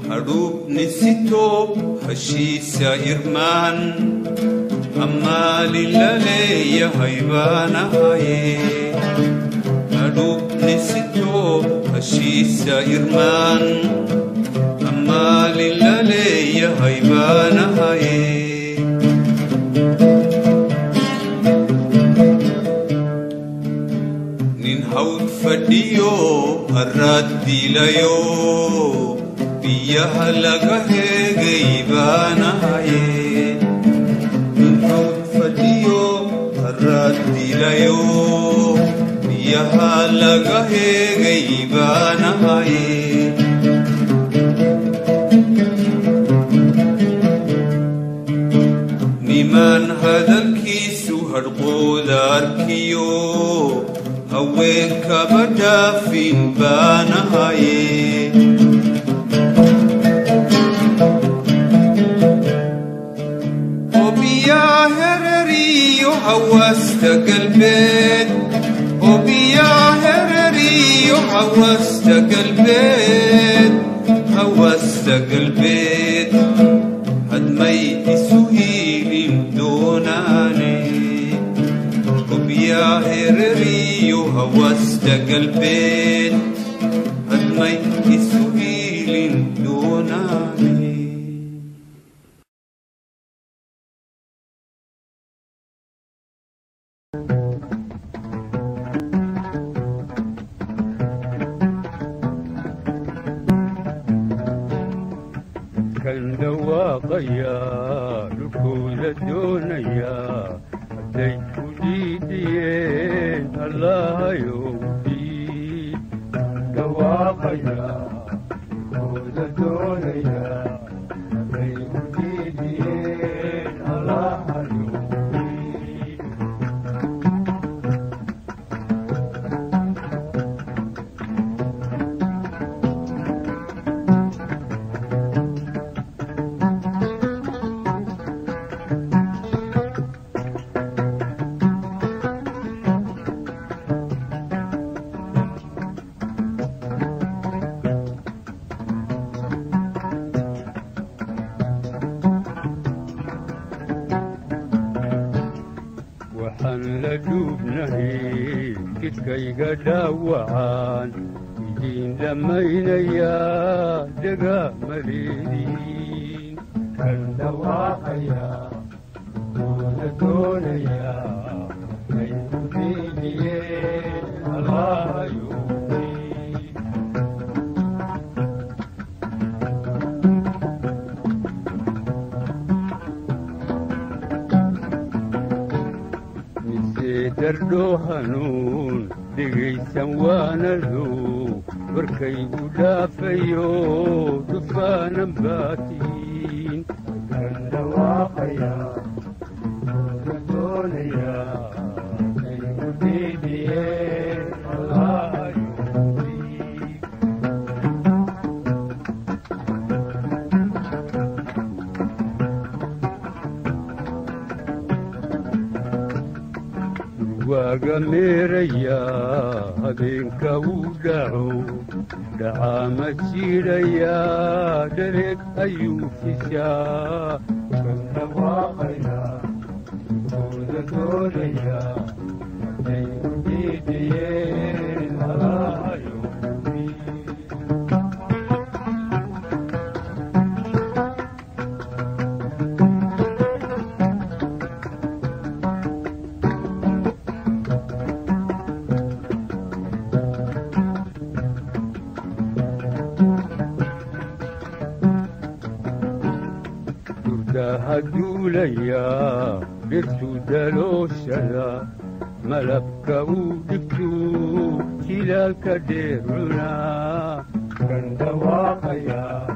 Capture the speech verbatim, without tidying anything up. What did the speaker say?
harup nisito hashisa irman amma lilale ya haybana haye harup nisito hashisa irman amma lilale ya haybana haye nin haud fadiyo aradi layo biyaha laga hegaybana haye nin haud fadiyo aradi layo biyaha laga hegaybana haye niman hadalkiisu harqooda arkiyo haweenka badhaafin baana haye obiyaa hereriyo hawasta galbeed obiyaa hereriyo hawasta galbeed hawasta galbeed hadmay isu hiilin doonaane obiyaa hereriyo hawasta galbeed hadmay isu hiilin doonaane kan dhawaaqaya dhulkooda doonaya hadday ku dhiidiyeen allahayow dhiid dhawaaqaya dhulkooda doonaya hadday ku dhiidiyeen allahayow dhiid waxaan la duubnahay jidkayga dhaawacaan idiin dhammaynayaa dagaamaleediin kan dhawaaqaya dooda doonaya ay ku dhiidiyeen allahayow dardho hanuun dhegaysan waanadu warkaygu dhaafayo dhufaanan baatiin kan dhawaaqaya dooda doonaya ay ku dhiidiyeen allahayow waaga meeraya habeenka uu dhaco dhacaama jiidhaya dhareeg ayuu fishaa kan dhawaaqaya dooda doonaya hadday ku dhiidiyeen allahayow haduulaya dhirtu dalooshada malabka uu dhigtu jilaalka dheeruna kan dhawaaqaya